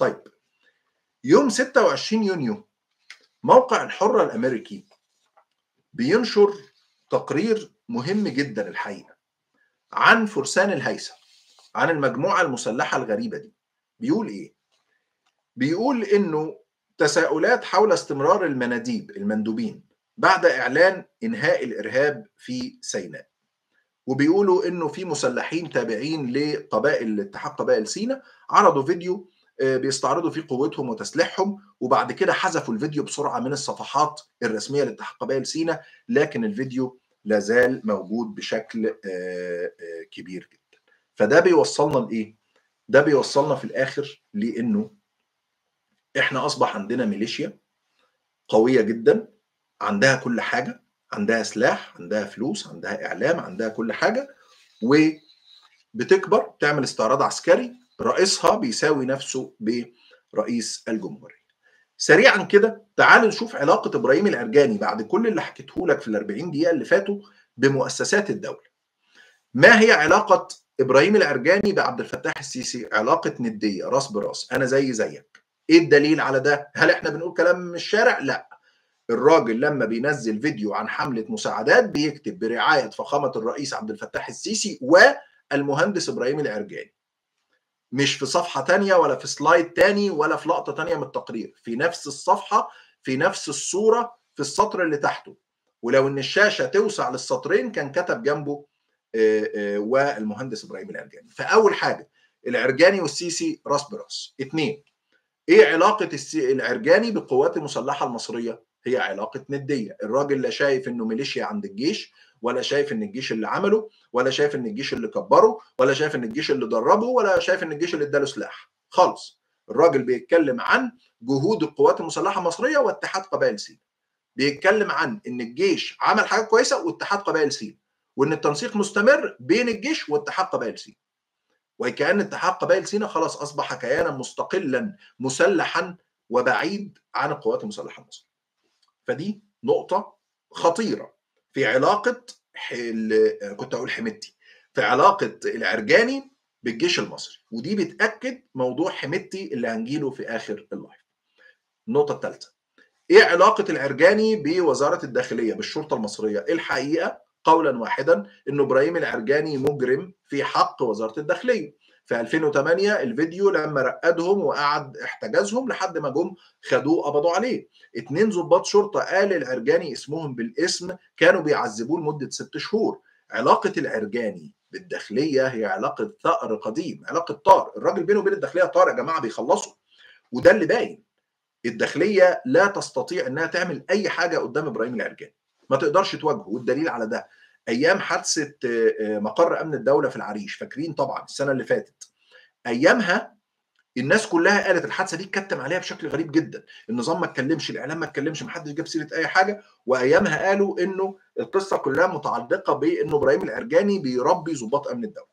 طيب يوم 26 يونيو موقع الحرة الأمريكي بينشر تقرير مهم جدا الحقيقة عن فرسان الهيثم، عن المجموعة المسلحة الغريبة دي. بيقول إيه؟ بيقول إنه تساؤلات حول استمرار المندوبين بعد إعلان إنهاء الإرهاب في سيناء. وبيقولوا إنه في مسلحين تابعين لقبائل اتحاد قبائل سيناء عرضوا فيديو بيستعرضوا فيه قوتهم وتسليحهم، وبعد كده حذفوا الفيديو بسرعة من الصفحات الرسمية لاتحاد قبائل سيناء، لكن الفيديو لازال موجود بشكل كبير جدا. فده بيوصلنا لإيه؟ ده بيوصلنا في الآخر لأنه إحنا أصبح عندنا ميليشيا قوية جدا، عندها كل حاجة، عندها سلاح، عندها فلوس، عندها إعلام، عندها كل حاجة، وبتكبر، بتعمل استعراض عسكري، رئيسها بيساوي نفسه برئيس الجمهورية. سريعا كده تعالوا نشوف علاقة إبراهيم العرجاني بعد كل اللي حكيته لك في ال40 دقيقة اللي فاتوا بمؤسسات الدولة. ما هي علاقة إبراهيم العرجاني بعبد الفتاح السيسي؟ علاقة ندية، راس براس، أنا زي زيك. إيه الدليل على ده؟ هل إحنا بنقول كلام من الشارع؟ لا. الراجل لما بينزل فيديو عن حملة مساعدات بيكتب برعاية فخامة الرئيس عبد الفتاح السيسي والمهندس إبراهيم العرجاني. مش في صفحة تانية ولا في سلايد تاني ولا في لقطة تانية من التقرير، في نفس الصفحة، في نفس الصورة، في السطر اللي تحته. ولو ان الشاشة توسع للسطرين كان كتب جنبه والمهندس إبراهيم العرجاني. فأول حاجة العرجاني والسيسي راس براس. 2. ايه علاقة العرجاني بالقوات المسلحة المصرية؟ هي علاقة ندية. الراجل لا شايف انه ميليشيا عند الجيش، ولا شايف ان الجيش اللي عمله، ولا شايف ان الجيش اللي كبره، ولا شايف ان الجيش اللي دربه، ولا شايف ان الجيش اللي اداله سلاح خالص. الراجل بيتكلم عن جهود القوات المسلحة المصرية واتحاد قبائل سيناء. بيتكلم عن ان الجيش عمل حاجة كويسة واتحاد قبائل سيناء، وان التنسيق مستمر بين الجيش واتحاد قبائل سيناء. وكأن اتحاد قبائل سيناء خلاص أصبح كيانا مستقلا مسلحا وبعيد عن القوات المسلحة المصرية. فدي نقطة خطيرة في علاقة كنت أقول حميدتي، في علاقة العرجاني بالجيش المصري، ودي بتأكد موضوع حميدتي اللي هنجيله في آخر اللايف. النقطة الثالثة، إيه علاقة العرجاني بوزارة الداخلية بالشرطة المصرية؟ الحقيقة قولا واحدا إنه إبراهيم العرجاني مجرم في حق وزارة الداخلية. في 2008 الفيديو لما رقدهم وقعد احتجزهم لحد ما جم خدوه قبضوا عليه. 2 ضباط شرطة قال العرجاني اسمهم بالاسم كانوا بيعذبوه لمدة 6 شهور. علاقة العرجاني بالداخلية هي علاقة ثأر قديم، علاقة طار. الراجل بينه وبين الداخلية طار يا جماعة، بيخلصوا. وده اللي باين. الداخلية لا تستطيع انها تعمل اي حاجة قدام ابراهيم العرجاني، ما تقدرش تواجهه. والدليل على ده ايام حادثة مقر امن الدولة في العريش، فاكرين طبعا السنة اللي فاتت. ايامها الناس كلها قالت الحادثة دي اتكتم عليها بشكل غريب جدا، النظام ما اتكلمش، الاعلام ما اتكلمش، محدش جاب سيرة اي حاجة. وايامها قالوا انه القصة كلها متعلقة بانه ابراهيم العرجاني بيربي ضباط امن الدولة.